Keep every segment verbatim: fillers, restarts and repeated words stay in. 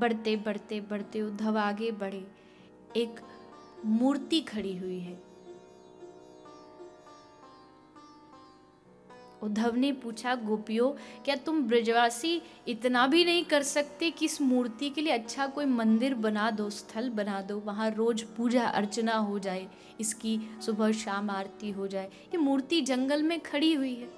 बढ़ते बढ़ते बढ़ते उद्धव आगे बढ़े। एक मूर्ति खड़ी हुई है। उद्धव ने पूछा, गोपियों क्या तुम ब्रजवासी इतना भी नहीं कर सकते कि इस मूर्ति के लिए अच्छा कोई मंदिर बना दो, स्थल बना दो, वहां रोज पूजा अर्चना हो जाए, इसकी सुबह शाम आरती हो जाए। ये मूर्ति जंगल में खड़ी हुई है।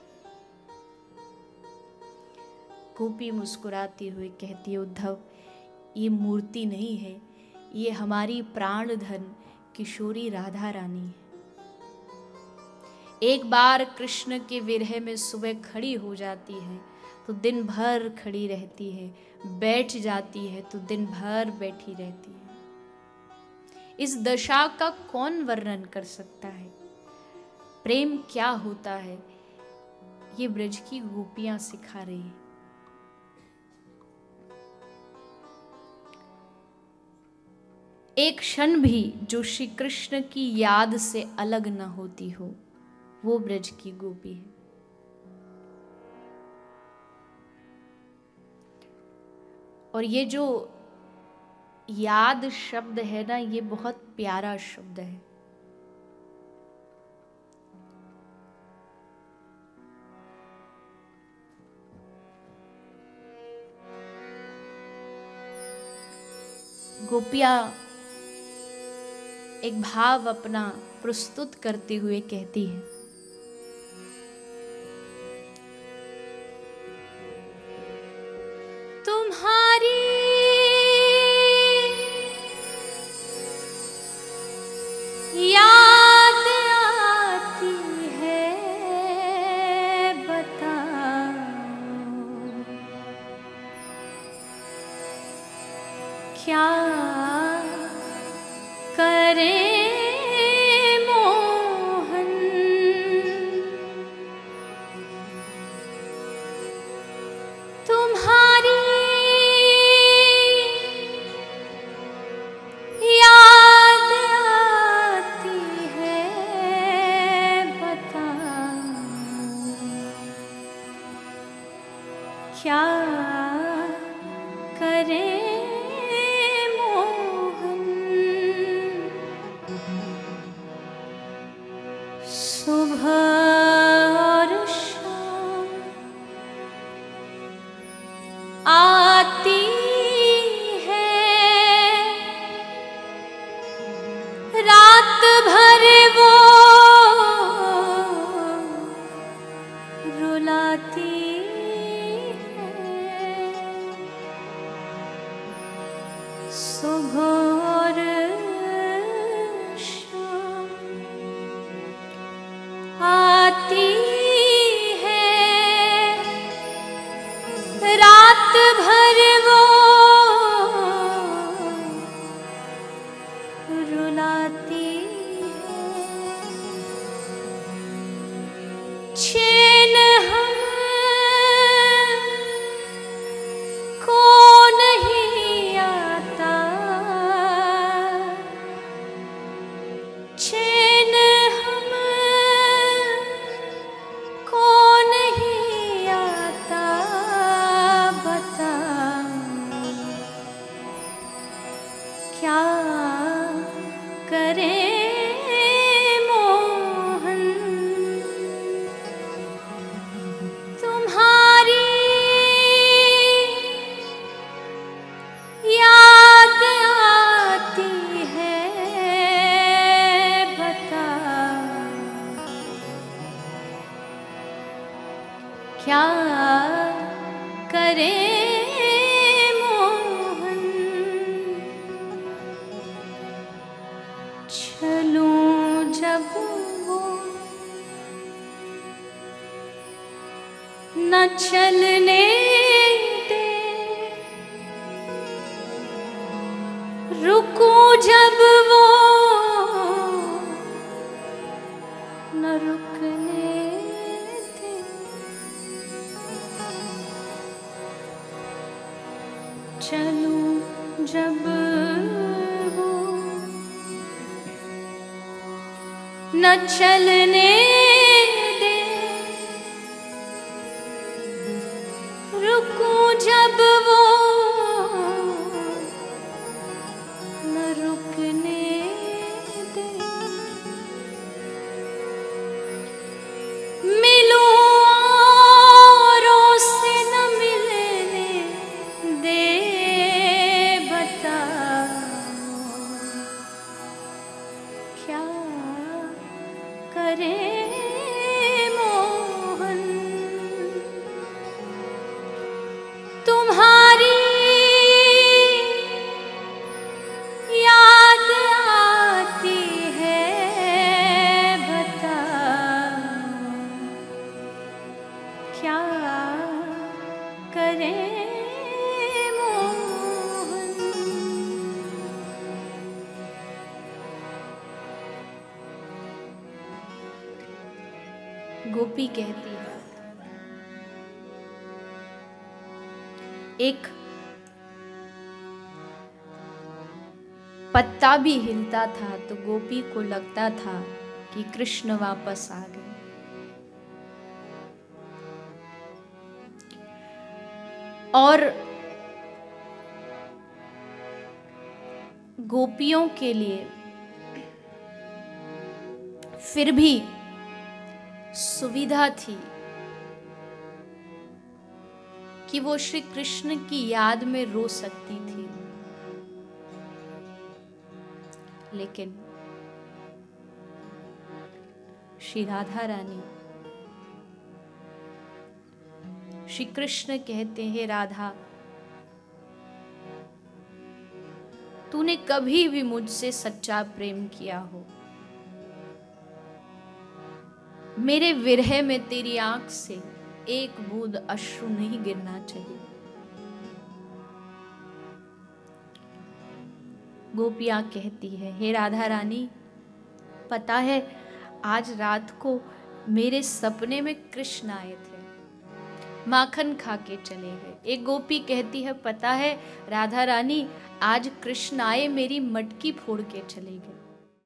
गोपी मुस्कुराती हुई कहती है, उद्धव ये मूर्ति नहीं है, ये हमारी प्राण धन किशोरी राधा रानी है। एक बार कृष्ण के विरह में सुबह खड़ी हो जाती है तो दिन भर खड़ी रहती है, बैठ जाती है तो दिन भर बैठी रहती है। इस दशा का कौन वर्णन कर सकता है? प्रेम क्या होता है ये ब्रज की गोपियां सिखा रही है। एक क्षण भी जो श्री कृष्ण की याद से अलग न होती हो, वो ब्रज की गोपी है। और ये जो याद शब्द है ना, ये बहुत प्यारा शब्द है। गोपियां एक भाव अपना प्रस्तुत करते हुए कहती है, तुम्हारी याद आती है, बताओ क्या करे मोहन। तुम्हारी याद आती है, बताओ क्या करे मोहन। सुबह और शाम आती है, रात भर वो रुलाती है। सुबह और शाम आती है, रात भर वो रुलाती है। चैन हमको नहीं आता, चैन हमको नहीं आता, बताओ क्या करे मोहन। तुम्हारी याद आती है, बताओ क्या करे मोहन। चलूं जब वो न चलने दे, रुकूं जब वो न रुकने दे। चलूं जब वो न चलने दे, रुकूं जब वो क्या करें मोहन। गोपी कहती है, एक पत्ता भी हिलता था तो गोपी को लगता था कि कृष्ण वापस आ गए। और गोपियों के लिए फिर भी सुविधा थी कि वो श्री कृष्ण की याद में रो सकती थी, लेकिन श्री राधा रानी, श्री कृष्ण कहते हैं, राधा तूने कभी भी मुझसे सच्चा प्रेम किया हो, मेरे विरह में तेरी आंख से एक बूंद अश्रु नहीं गिरना चाहिए। गोपियां कहती है, हे राधा रानी, पता है आज रात को मेरे सपने में कृष्ण आए थे, माखन खा के चले गए। एक गोपी कहती है, पता है राधा रानी, आज कृष्ण आए मेरी मटकी फोड़ के चले गए।